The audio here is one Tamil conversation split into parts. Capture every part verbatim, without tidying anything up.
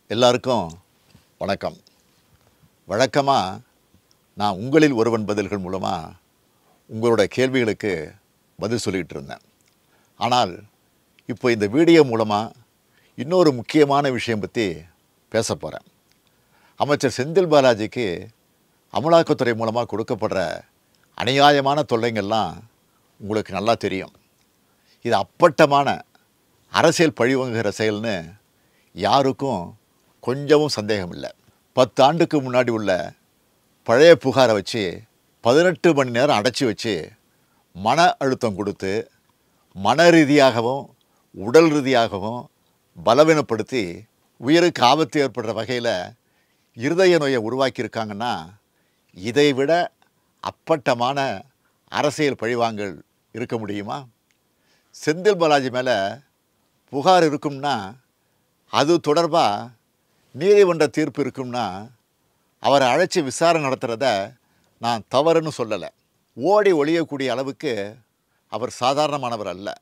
எல்லாருக்கும் வணக்கம். வழக்கமாக நான் உங்களில் ஒருவன் பதில்கள் மூலமாக உங்களோட கேள்விகளுக்கு பதில் சொல்லிகிட்டு இருந்தேன். ஆனால் இப்போ இந்த வீடியோ மூலமாக இன்னொரு முக்கியமான விஷயம் பற்றி பேச போகிறேன். அமைச்சர் செந்தில் பாலாஜிக்கு அமலாக்கத்துறை மூலமாக கொடுக்கப்படுற அநியாயமான தொல்லைங்கள்லாம் உங்களுக்கு நல்லா தெரியும். இது அப்பட்டமான அரசியல் பழிவாங்குகிற செயல்னு யாருக்கும் கொஞ்சமும் சந்தேகம் இல்லை. பத்து ஆண்டுக்கு முன்னாடி உள்ள பழைய புகாரை வச்சு பதினெட்டு மணி நேரம் அடைச்சி வச்சு மன அழுத்தம் கொடுத்து மன ரீதியாகவும் உடல் ரீதியாகவும் பலவீனப்படுத்தி உயிருக்கு ஆபத்து ஏற்படுற வகையில் இருதய நோயை உருவாக்கியிருக்காங்கன்னா இதை விட அப்பட்டமான அரசியல் பழிவாங்கல் இருக்க முடியுமா? செந்தில் பாலாஜி மேலே புகார் இருக்கும்னா அது தொடர்பாக நீதிமன்ற தீர்ப்பு இருக்கும்னா அவரை அழைச்சி விசாரணை நடத்துகிறத நான் தவறுன்னு சொல்லலை. ஓடி ஒழியக்கூடிய அளவுக்கு அவர் சாதாரணமானவர் அல்ல.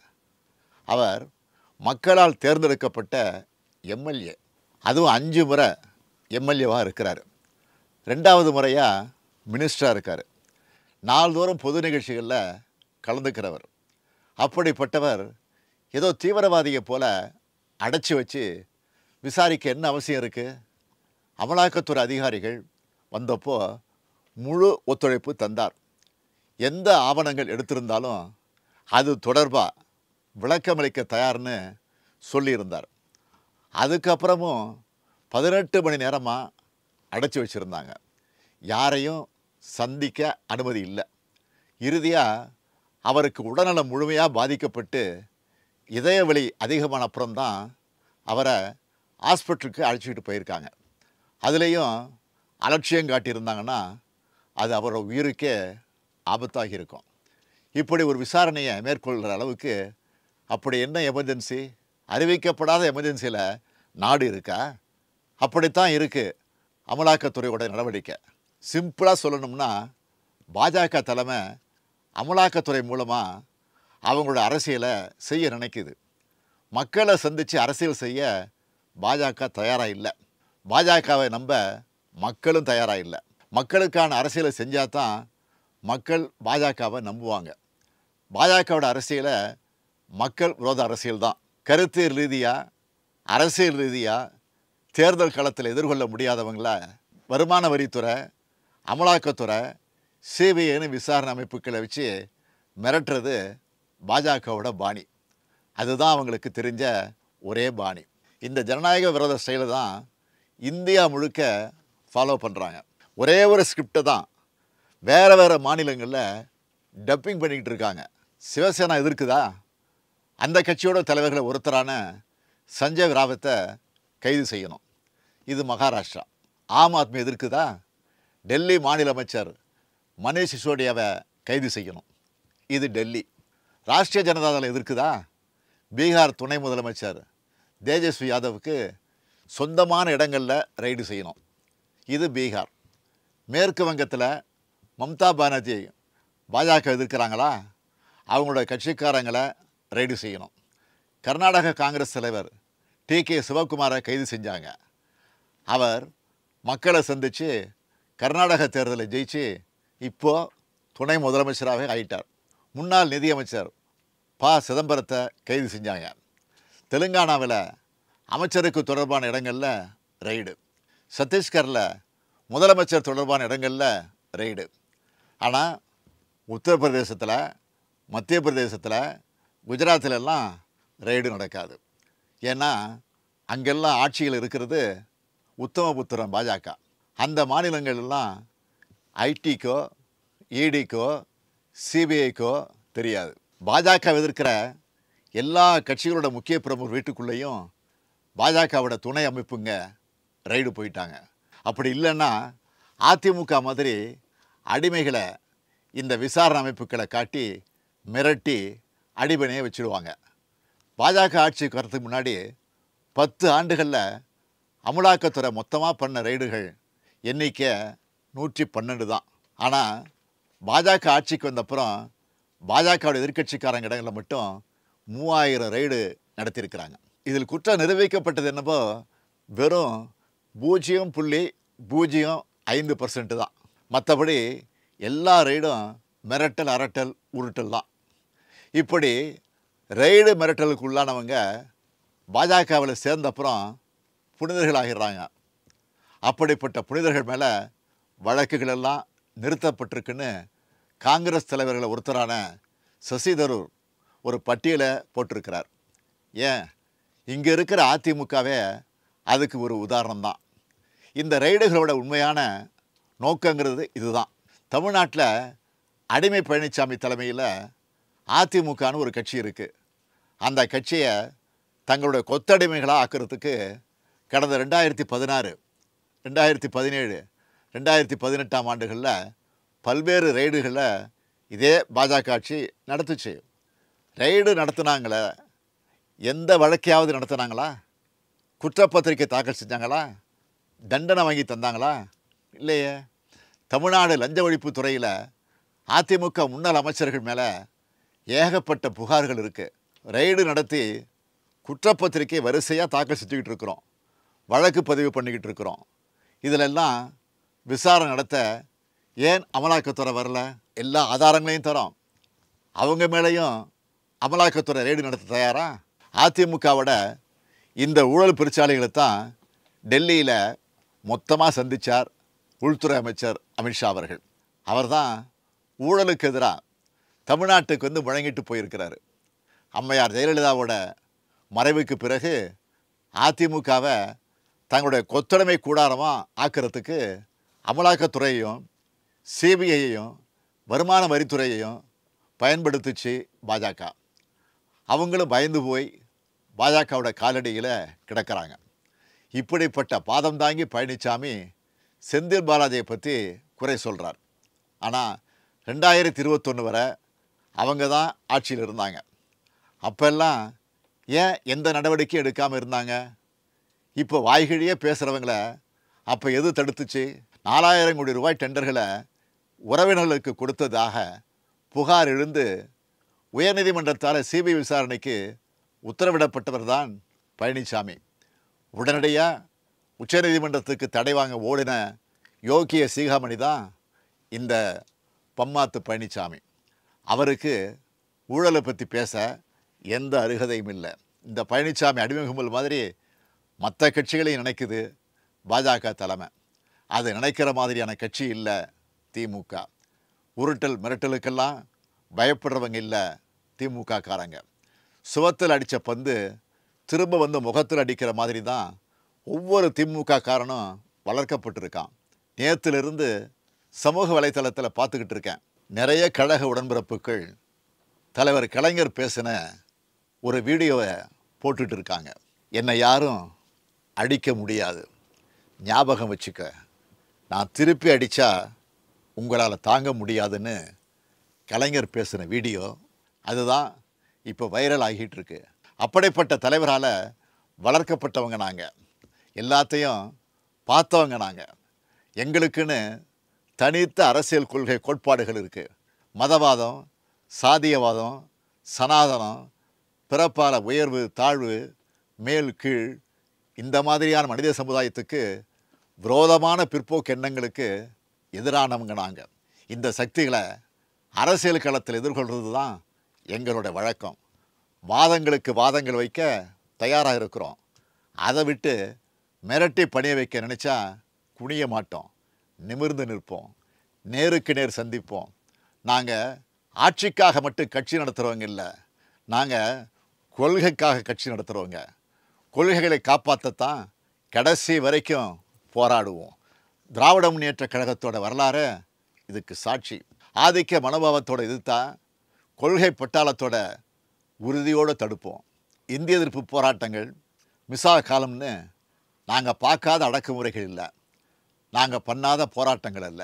அவர் மக்களால் தேர்ந்தெடுக்கப்பட்ட எம்எல்ஏ, அதுவும் அஞ்சு முறை எம்எல்ஏவாக இருக்கிறார். ரெண்டாவது முறையாக மினிஸ்டராக இருக்கார். நாள்தோறும் பொது நிகழ்ச்சிகளில் கலந்துக்கிறவர். அப்படிப்பட்டவர் ஏதோ தீவிரவாதியை போல் அடைச்சி வச்சு விசாரிக்க என்ன அவசியம் இருக்குது? அமலாக்கத்துறை அதிகாரிகள் வந்தப்போ முழு ஒத்துழைப்பு தந்தார். எந்த ஆவணங்கள் எடுத்திருந்தாலும் அது தொடர்பாக விளக்கமளிக்க தயார்னு சொல்லியிருந்தார். அதுக்கப்புறமும் பதினெட்டு மணி நேரமாக அடைச்சி வச்சுருந்தாங்க. யாரையும் சந்திக்க அனுமதி இல்லை. இறுதியாக அவருக்கு உடல்நலம் முழுமையாக பாதிக்கப்பட்டு இதய வலி அதிகமான அப்புறம்தான் அவரை ஹாஸ்பிட்டலுக்கு அழைச்சிக்கிட்டு போயிருக்காங்க. அதுலேயும் அலட்சியம் காட்டியிருந்தாங்கன்னா அது அவரோட உயிருக்கே ஆபத்தாகி இருக்கும். இப்படி ஒரு விசாரணையை மேற்கொள்கிற அளவுக்கு அப்படி என்ன எமர்ஜென்சி? அறிவிக்கப்படாத எமர்ஜென்சியில் நாடு இருக்கா? அப்படித்தான் இருக்குது அமலாக்கத்துறையோட நடவடிக்கை. சிம்பிளாக சொல்லணும்னா பாஜக தலைமை அமலாக்கத்துறை மூலமாக அவங்களோட அரசியலை செய்ய நினைக்குது. மக்களை சந்தித்து அரசியல் செய்ய பாஜக தயாராக இல்லை. பாஜகவை நம்ப மக்களும் தயாராக இல்லை. மக்களுக்கான அரசியலை செஞ்சால் தான் மக்கள் பாஜகவை நம்புவாங்க. பாஜகவோட அரசியலை மக்கள் விரோத அரசியல் தான். கருத்து ரீதியாக அரசியல் ரீதியாக தேர்தல் களத்தில் எதிர்கொள்ள முடியாதவங்கள வருமான வரித்துறை, அமலாக்கத்துறை, சிபிஐன்னு விசாரணை அமைப்புகளை வச்சு மிரட்டுறது பாஜகவோட பாணி. அதுதான் அவங்களுக்கு தெரிஞ்ச ஒரே பாணி. இந்த ஜனநாயக விரோத ஸ்டைலை தான் இந்தியா முழுக்க ஃபாலோ பண்ணுறாங்க. ஒரே ஒரு ஸ்கிரிப்டை தான் வேறு வேறு மாநிலங்களில் டப்பிங் பண்ணிக்கிட்டு இருக்காங்க. சிவசேனா எதிர்க்குதா? அந்த கட்சியோட தலைவர்களை ஒருத்தரான சஞ்சய் ராவத்தை கைது செய்யணும். இது மகாராஷ்டிரா. ஆம் ஆத்மி எதிர்க்குதா? டெல்லி மாநில அமைச்சர் மனீஷ் சிசோடியாவை கைது செய்யணும். இது டெல்லி. ராஷ்ட்ரிய ஜனதா தளம் எதிர்க்குதா? பீகார் துணை முதலமைச்சர் தேஜஸ்வி யாதவுக்கு சொந்தமான இடங்களில் ரைடு செய்யணும். இது பீகார். மேற்கு வங்கத்தில் மம்தா பானர்ஜி பாஜக எதிர்க்கிறாங்களா? அவங்களோட கட்சிக்காரங்களை ரைடு செய்யணும். கர்நாடக காங்கிரஸ் தலைவர் டி கே சிவகுமாரை கைது செஞ்சாங்க. அவர் மக்களை சந்தித்து கர்நாடக தேர்தலை ஜெயிச்சு இப்போது துணை முதலமைச்சராகவே ஆயிட்டார். முன்னாள் நிதியமைச்சர் ப சிதம்பரத்தை கைது செஞ்சாங்க. தெலுங்கானாவில் அமைச்சருக்கு தொடர்பான இடங்களில் ரெய்டு. சத்தீஸ்கரில் முதலமைச்சர் தொடர்பான இடங்களில் ரெய்டு. ஆனால் உத்தரப்பிரதேசத்தில், மத்திய பிரதேசத்தில், குஜராத்திலெல்லாம் ரெய்டு நடக்காது. ஏன்னா அங்கெல்லாம் ஆட்சியில் இருக்கிறது உத்தமபுத்திரன் பாஜக. அந்த மாநிலங்களெல்லாம் ஐடிக்கோ, இடிக்கோ, சிபிஐக்கோ தெரியாது. பாஜக எதிர்க்கிற எல்லா கட்சிகளோட முக்கிய பிரமுகர் வீட்டுக்குள்ளேயும் பாஜகவோட துணை அமைப்புங்க ரைடு போயிட்டாங்க. அப்படி இல்லைன்னா அதிமுக மாதிரி அடிமைகளை இந்த விசாரணை அமைப்புகளை காட்டி மிரட்டி அடிபணியை வச்சுடுவாங்க. பாஜக ஆட்சிக்கு வரதுக்கு முன்னாடி பத்து ஆண்டுகளில் அமலாக்கத்துறை மொத்தமாக பண்ண ரைடுகள் எண்ணிக்கை நூற்றி பன்னெண்டு தான். ஆனால் பாஜக ஆட்சிக்கு வந்தப்புறம் பாஜகவோட எதிர்க்கட்சிக்காரங்க இடங்களில் மட்டும் மூவாயிரம் ரைடு நடத்தியிருக்கிறாங்க. இதில் குற்றம் நிரூபிக்கப்பட்டது என்னவோ வெறும் பூஜ்ஜியம் புள்ளி பூஜ்ஜியம் ஐந்து பர்சன்ட் தான். மற்றபடி எல்லா ரெய்டும் மிரட்டல், அரட்டல், உருட்டல் தான். இப்படி ரெய்டு மிரட்டலுக்கு உள்ளானவங்க பாஜகவில் சேர்ந்த அப்புறம் புனிதர்கள் ஆகிடுறாங்க. அப்படிப்பட்ட புனிதர்கள் மேலே வழக்குகள் எல்லாம் நிறுத்தப்பட்டிருக்குன்னு காங்கிரஸ் தலைவர்களை ஒருத்தரான சசி தரூர் ஒரு பட்டியலை போட்டிருக்கிறார். ஏன், இங்கே இருக்கிற அதிமுகவே அதுக்கு ஒரு உதாரணம் தான். இந்த ரெய்டுகளோட உண்மையான நோக்கங்கிறது இதுதான். தமிழ்நாட்டில் அடிமை பழனிசாமி தலைமையில் அதிமுகன்னு ஒரு கட்சி இருக்குது. அந்த கட்சியை தங்களுடைய கொத்தடிமைகளாக ஆக்கிறதுக்கு கடந்த ரெண்டாயிரத்தி பதினாறு ரெண்டாயிரத்தி பதினேழு ரெண்டாயிரத்தி பதினெட்டாம் ஆண்டுகளில் பல்வேறு ரெய்டுகளில் இதே பாஜக ஆட்சி நடத்துச்சு. ரெய்டு நடத்துனாங்களே, எந்த வழக்கையாவது நடத்துனாங்களா? குற்றப்பத்திரிக்கை தாக்கல் செஞ்சாங்களா? தண்டனை வாங்கி தந்தாங்களா? இல்லையே. தமிழ்நாடு லஞ்ச ஒழிப்பு துறையில் அதிமுக முன்னாள் அமைச்சர்கள் மேலே ஏகப்பட்ட புகார்கள் இருக்குது. ரெய்டு நடத்தி குற்றப்பத்திரிக்கை வரிசையாக தாக்கல் செஞ்சுக்கிட்டு இருக்கிறோம், வழக்கு பதிவு பண்ணிக்கிட்டு இருக்கிறோம். இதிலெல்லாம் விசாரணை நடத்த ஏன் அமலாக்கத்துறை வரல? எல்லா ஆதாரங்களையும் தரோம். அவங்க மேலேயும் அமலாக்கத்துறை ரெய்டு நடத்த தயாரா? அதிமுகவோட இந்த ஊழல் பெருச்சாளிகளை தான் டெல்லியில் மொத்தமாக சந்தித்தார் உள்துறை அமைச்சர் அமித்ஷா அவர்கள். அவர் தான் ஊழலுக்கு எதிராக தமிழ்நாட்டுக்கு வந்து முழங்கிட்டு போயிருக்கிறார். அம்மையார் ஜெயலலிதாவோட மறைவுக்கு பிறகு அதிமுகவை தங்களுடைய கொத்தடிமை கூடாரமாக ஆக்கிறதுக்கு அமலாக்கத்துறையையும் சிபிஐயையும் வருமான வரித்துறையையும் பயன்படுத்திச்சு பாஜக. அவங்களும் பயந்து போய் பாஜகவோட காலடியில் கிடக்கிறாங்க. இப்படிப்பட்ட பாதம் தாங்கி பழனிசாமி செந்தில் பாலாஜியை பற்றி குறை சொல்கிறார். ஆனால் ரெண்டாயிரத்தி இருபத்தொன்று வரை அவங்க தான் ஆட்சியில் இருந்தாங்க. அப்போல்லாம் ஏன் எந்த நடவடிக்கையும் எடுக்காமல் இருந்தாங்க? இப்போ வாய்கிழியே பேசுகிறவங்கள அப்போ எது தடுத்துச்சு? நாலாயிரம் கோடி ரூபாய் டெண்டர்களை உறவினர்களுக்கு கொடுத்ததாக புகார் எழுந்து உயர்நீதிமன்றத்தால் சிபிஐ விசாரணைக்கு உத்தரவிடப்பட்டவர் தான் பழனிசாமி. உடனடியாக உச்சநீதிமன்றத்துக்கு தடை வாங்க ஓடின யோகிய சீகாமணி தான் இந்த பம்மாத்து பழனிசாமி. அவருக்கு ஊழலை பற்றி பேச எந்த அருகதையும் இல்லை. இந்த பழனிசாமி அடிமைகும்பல் மாதிரி மற்ற கட்சிகளையும் நினைக்குது பாஜக தலைமை. அது நினைக்கிற மாதிரியான கட்சி இல்லை திமுக. உருட்டல் மிரட்டலுக்கெல்லாம் பயப்படுறவங்க இல்லை திமுக காரங்க. சுவத்தில் அடித்த பந்து திரும்ப வந்து முகத்தில் அடிக்கிற மாதிரி தான் ஒவ்வொரு திமுக காரனும் வளர்க்கப்பட்டிருக்கான். நேற்றுலேருந்து சமூக வலைத்தளத்தில் பார்த்துக்கிட்டு இருக்கேன். நிறைய கழக உடன்பிறப்புகள் தலைவர் கலைஞர் பேசின ஒரு வீடியோவை போட்டுட்டு இருக்காங்க. என்னை யாரும் அடிக்க முடியாது, ஞாபகம் வச்சுக்க, நான் திருப்பி அடித்தா உங்களால் தாங்க முடியாதுன்னு கலைஞர் பேசின வீடியோ அதுதான் இப்போ வைரல் ஆகிட்டு இருக்கு. அப்படிப்பட்ட தலைவரால் வளர்க்கப்பட்டவங்க நாங்கள், எல்லாத்தையும் பார்த்தவங்க நாங்கள். எங்களுக்குன்னு தனித்த அரசியல் கொள்கை கோட்பாடுகள் இருக்குது. மதவாதம், சாதியவாதம், சனாதனம், பிறப்பால உயர்வு தாழ்வு, மேல் கீழ், இந்த மாதிரியான மனித சமுதாயத்துக்கு விரோதமான பிற்போக்கு எண்ணங்களுக்கு எதிரானவங்க நாங்கள். இந்த சக்திகளை அரசியல் களத்தில் எதிர்கொள்கிறது தான் எங்களோட வழக்கம். வாதங்களுக்கு வாதங்கள் வைக்க தயாராக இருக்கிறோம். அதை விட்டு மிரட்டி பணிய வைக்க நினச்சா குனிய மாட்டோம், நிமிர்ந்து நிற்போம், நேருக்கு நேர் சந்திப்போம். நாங்கள் ஆட்சிக்காக மட்டும் கட்சி நடத்துகிறவங்க இல்லை, நாங்கள் கொள்கைக்காக கட்சி நடத்துகிறவங்க. கொள்கைகளை காப்பாற்றத்தான் கடைசி வரைக்கும் போராடுவோம். திராவிட முன்னேற்ற கழகத்தோட வரலாறு இதுக்கு சாட்சி. ஆதிக்க மனோபாவத்தோடு எதிர்த்தா கொள்கை பட்டாளத்தோட உறுதியோடு தடுப்போம். இந்திய எதிர்ப்பு போராட்டங்கள் மிசா காலம்னு நாங்கள் பார்க்காத அடக்குமுறைகள் இல்லை, நாங்கள் பண்ணாத போராட்டங்கள் அல்ல.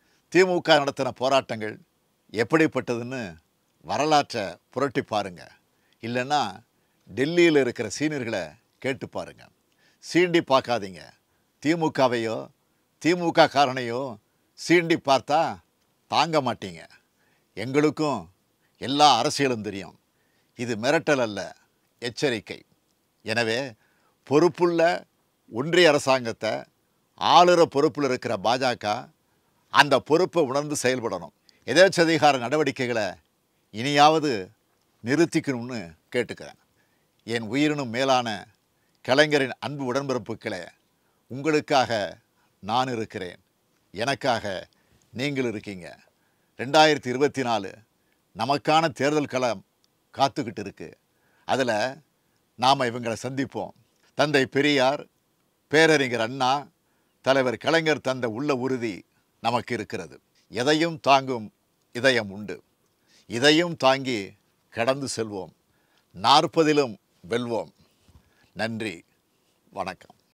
திமுக நடத்தின போராட்டங்கள் எப்படிப்பட்டதுன்னு வரலாற்றை புரட்டி பாருங்க. இல்லைன்னா டெல்லியில் இருக்கிற சீனியர்களை கேட்டு பாருங்க. சீண்டி பார்க்காதீங்க. திமுகவையோ திமுக காரணையோ சீண்டி பார்த்தா தாங்க மாட்டீங்க. எங்களுக்கும் எல்லா அரசியலும் தெரியும். இது மிரட்டல் அல்ல, எச்சரிக்கை. எனவே பொறுப்புள்ள ஒன்றிய அரசாங்கத்தை ஆளுற பொறுப்பில் இருக்கிற பாஜக அந்த பொறுப்பை உணர்ந்து செயல்படணும். எதேச்சதிகார நடவடிக்கைகளை இனியாவது நிறுத்திக்கணும்னு கேட்டுக்கிறேன். என் உயிரினும் மேலான கலைஞரின் அன்பு உடன்பிறப்புக்களே, உங்களுக்காக நான் இருக்கிறேன், எனக்காக நீங்கள் இருக்கீங்க. ரெண்டாயிரத்தி இருபத்தி நாலு நமக்கான தேர்தல் களம் காத்துக்கிட்டு இருக்கு. அதில் நாம் இவங்களை சந்திப்போம். தந்தை பெரியார், பேரறிஞர் அண்ணா, தலைவர் கலைஞர் தந்த உள்ள உறுதி நமக்கு இருக்கிறது. எதையும் தாங்கும் இதயம் உண்டு. இதையும் தாங்கி கடந்து செல்வோம். நாற்பதிலும் வெல்வோம். நன்றி, வணக்கம்.